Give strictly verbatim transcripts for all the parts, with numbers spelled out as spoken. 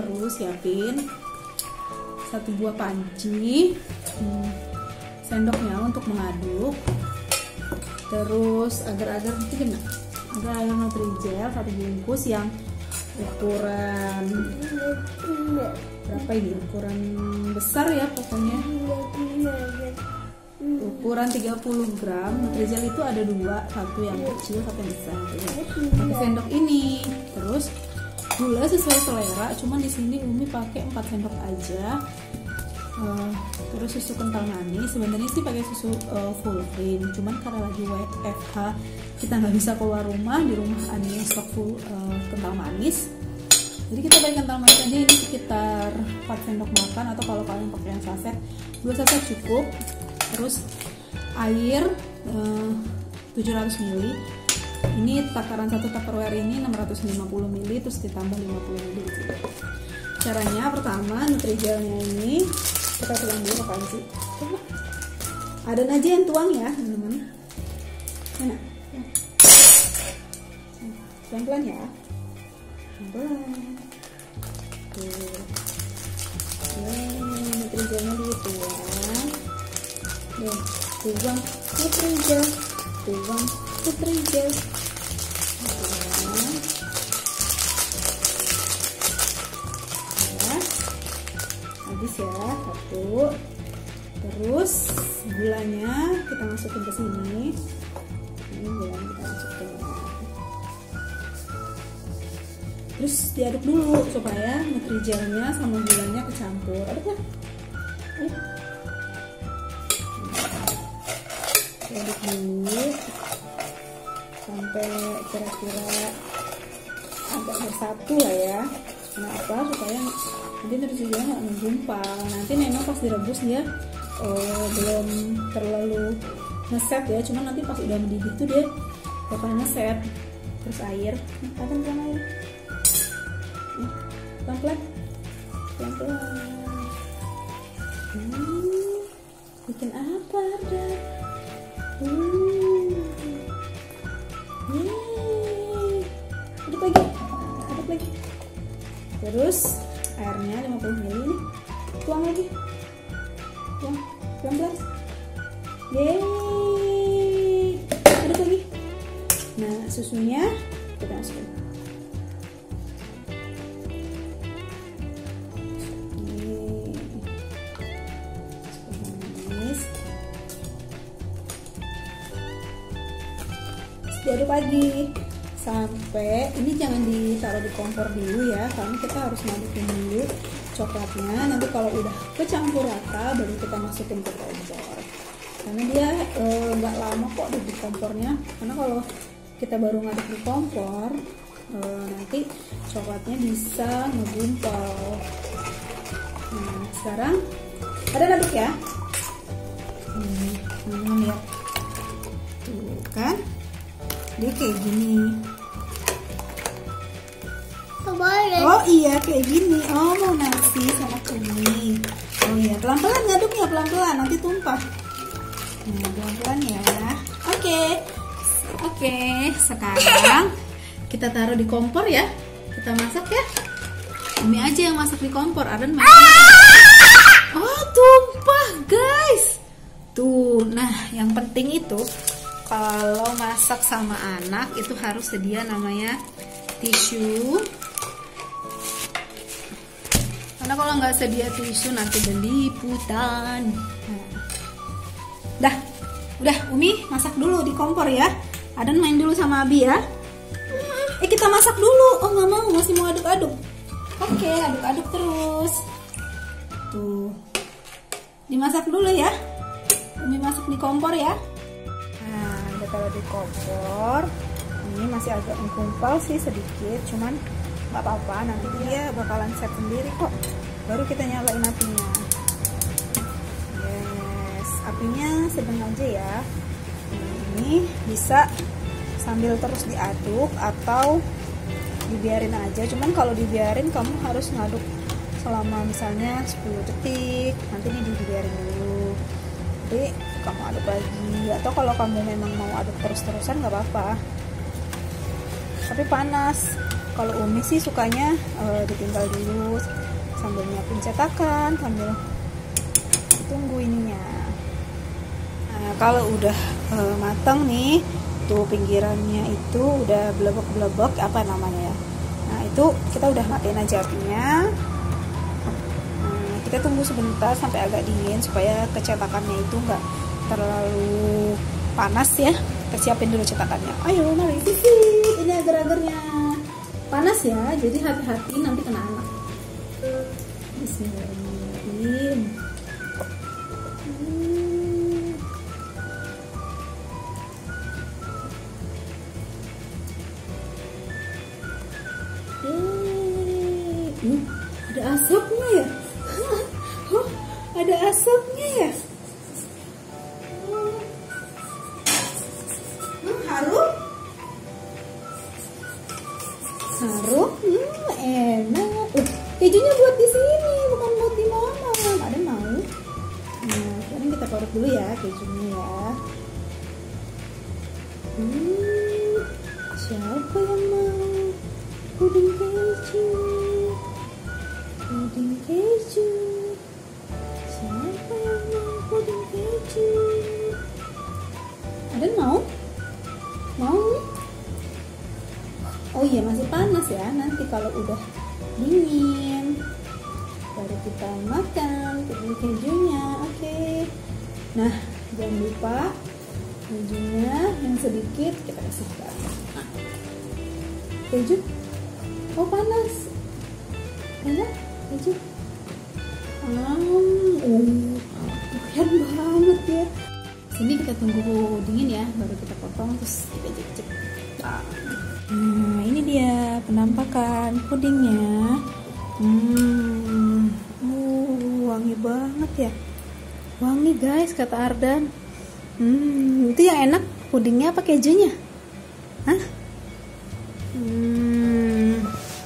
terus siapin satu buah panci, hmm, sendoknya untuk mengaduk. Terus agar-agar itu gimana? Agar-agar Nutrijel satu bungkus yang ukuran berapa ini? Ukuran besar ya pokoknya. Ukuran tiga puluh gram. Nutrijel itu ada dua, satu yang kecil, satu yang besar. Pakai sendok ini. Terus gula sesuai selera, cuman di sini Umi pakai empat sendok aja. Uh, terus susu kental manis, sebenarnya sih pakai susu uh, full cream, cuman karena lagi W F H kita nggak bisa keluar rumah, di rumah ada yang stok full uh, kental manis, jadi kita pakai kental manis aja. Ini sekitar empat sendok makan, atau kalau kalian pakai yang saset dua saset cukup. Terus air uh, tujuh ratus mililiter. Ini takaran satu tupperware ini enam ratus lima puluh mililiter, terus ditambah lima puluh mililiter. Caranya pertama, Nutrijelnya ini kita tuang dulu ke panci. Coba. Adan aja yang tuang ya, teman-teman. Mana? Pelan-pelan ya. Pelan-pelan. Tuh. Nih, Nutrijelnya dituang. Nih, tuang Nutrijel. Tuang Nutrijel. Habis ya, satu. Terus gulanya kita masukin ke sini. Ini gulanya kita masukin. Terus diaduk dulu supaya Nutrijelnya sama gulanya kecampur. Aduk ya. Ayo. Diaduk dulu sampai kira-kira agak bersatu lah ya. Kenapa? Supaya nanti Nutrijel nggak menggumpal. Nanti memang pas direbus dia oh, belum terlalu ngeset ya, cuman nanti pas udah mendidih tuh dia bakal ngeset. Terus air, pelan-pelan air, pelan-pelan, pelan-pelan. Hmm, bikin apa ada? Hmm, yeay, aduk lagi, aduk lagi. Terus airnya lima puluh mililiter nih, tuang lagi, tuang pelan-pelan. Yeay, aduk lagi. Nah, susunya kita masukin. Manis. Diaduk lagi sampai ini, jangan ditaruh di kompor dulu ya, karena kita harus masukin dulu coklatnya. Nanti kalau udah kecampur rata baru kita masukin ke kompor, karena dia nggak e, lama kok di kompornya. Karena kalau kita baru ngaduk di kompor e, nanti coklatnya bisa ngegumpal. Nah, sekarang ada aduk ya. Hmm, hmm, ya. Tuh kan dia kayak gini. Oh iya kayak gini. Oh mau nasi sama kuning. Oh iya, pelan-pelan ngaduknya, pelan-pelan nanti tumpah. Nah, pelan-pelan ya. Oke okay. Oke okay. Sekarang kita taruh di kompor ya. Kita masak ya. Umi aja yang masak di kompor. Adan masak. Oh tumpah guys. Tuh. Nah yang penting itu kalau masak sama anak itu harus sedia namanya tisu. Karena kalau nggak sedia tisu nanti beliputan. Nah. Dah, udah Umi masak dulu di kompor ya. Adan main dulu sama Abi ya. Eh kita masak dulu. Oh nggak mau, masih mau aduk-aduk. Oke, aduk-aduk terus. Tuh, dimasak dulu ya. Umi masak di kompor ya. Nah, udah taruh di kompor. Ini masih agak menggumpal sih sedikit, cuman nggak apa-apa, nanti dia bakalan set sendiri kok. Baru kita nyalain apinya. Yes, apinya sedang aja ya. Ini bisa sambil terus diaduk atau dibiarin aja. Cuman kalau dibiarin kamu harus ngaduk selama misalnya sepuluh detik. Nanti ini dibiarin dulu. Nanti kamu aduk lagi. Atau kalau kamu memang mau aduk terus-terusan nggak apa-apa. Tapi panas. Kalau Umi sih sukanya uh, ditinggal dulu sambil nyiapin cetakan, sambil tunggu ininya. Nah, kalau udah uh, matang nih, tuh pinggirannya itu udah blebek-blebek apa namanya ya. Nah, itu kita udah matiin aja apinya. Nah, kita tunggu sebentar sampai agak dingin supaya kecetakannya itu enggak terlalu panas ya. Kita siapin dulu cetakannya. Ayo mari sisip. Ini agar-agarnya panas ya, jadi hati-hati nanti kena anak. Bismillahirrahmanirrahim. Hmm. Yeay. Uh, ada asapnya ya? Oh, ada asapnya ya? Hmm, harum? Harum? Hmm, enak. Uh, kejunya buat di sini, bukan buat di mama. Ada mau? Nah, sekarang kita parut dulu ya kejunya ya. Hmm, siapa yang mau puding keju? Puding keju. Siapa yang mau puding keju? Ada mau? Mau? Oh iya, masih panas ya. Nanti kalau udah dingin baru kita makan puding kejunya. Oke. Okay. Nah, jangan lupa kejunya yang sedikit kita kasihkan. Nah, keju. Oh, panas. Enak keju. Um, oh, keren banget ya. Sini kita tunggu dingin ya, baru kita potong terus kita cek-cek. Nah, ini dia penampakan pudingnya. Hmm, uh, wangi banget ya. Wangi guys, kata Ardan. Hmm, itu yang enak pudingnya apa kejunya? Hah? Hmm.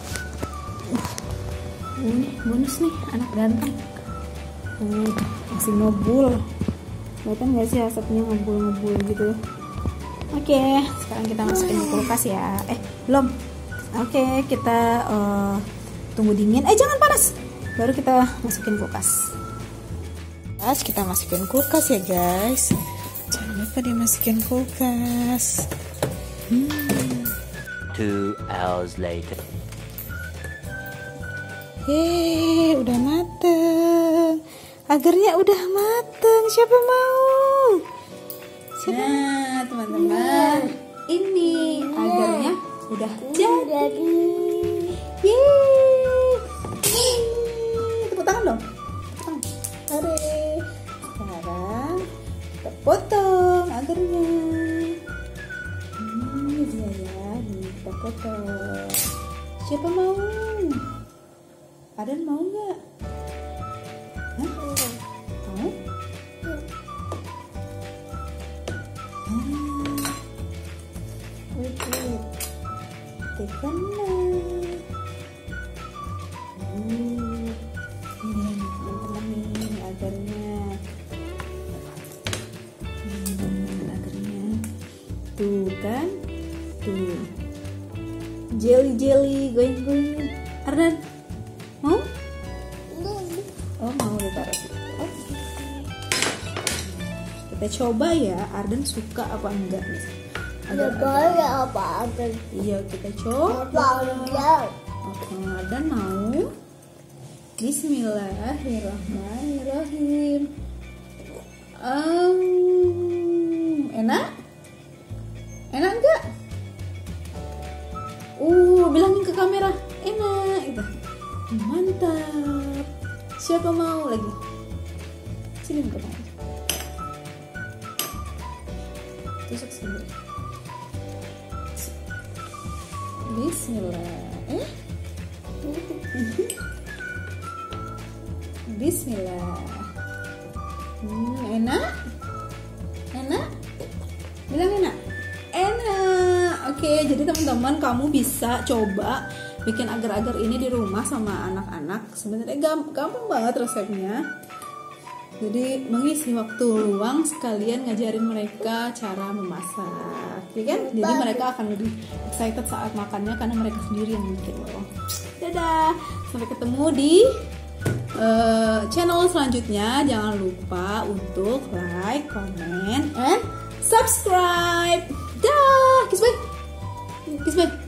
Uh, ini bonus nih, anak ganteng. Uh, masih ngebul. Kelihatan gak sih asapnya ngebul-ngebul gitu? Oke, okay, sekarang kita masukin ke kulkas ya. Eh, belum. Oke, okay, kita uh, tunggu dingin. Eh, jangan panas. Baru kita masukin kulkas. Guys, kita masukin kulkas ya guys. Jangan lupa dimasukin kulkas. Hmm. Two hours later. Yeay, udah mateng. Agarnya udah mateng. Siapa mau? Siapa? Nah, teman-teman, ini agarnya udah jadi. Yeay. Tepuk tangan dong. Tepuk tangan. Hore. Sekarang kita potong agarnya. Ini dia ya, ini kita potong. Siapa mau? Adan mau nggak? Hah? Mau? Wait, wait. Tekan lah. Hmm. Ini teman-teman nih agarnya. Hmm, agarnya. Tuh kan? Tuh. Jelly-jelly goyang-goyang. Ardan, mau? Oh, mau ditaruh situ. Oke. Kita coba ya, Ardan suka apa enggak nih? Coba apa apa? Iya, kita coba. Coba. Oke, Ardan mau? Bismillahirrahmanirrahim. Um, enak? Enak enggak? Uh, bilangin ke kamera. Enak itu. Mantap. Siapa mau lagi? Sini buka tangan. Tusuk sendiri. Bismillah. Eh? Bismillah. Hmm, enak? Enak? Bilang enak? Enak. Oke, jadi teman-teman kamu bisa coba bikin agar-agar ini di rumah sama anak-anak. Sebenarnya gampang banget resepnya. Jadi mengisi waktu luang sekalian ngajarin mereka cara memasak, ya kan? Jadi mereka akan lebih excited saat makannya karena mereka sendiri yang bikin loh. Dadah, sampai ketemu di uh, channel selanjutnya. Jangan lupa untuk like, comment, and subscribe. Dah, kiss bye, kiss bye.